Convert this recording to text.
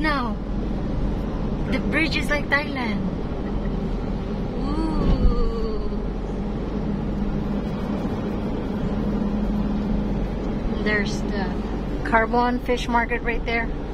now. The bridge is like Thailand. Ooh. There's the Carbon Fish Market right there.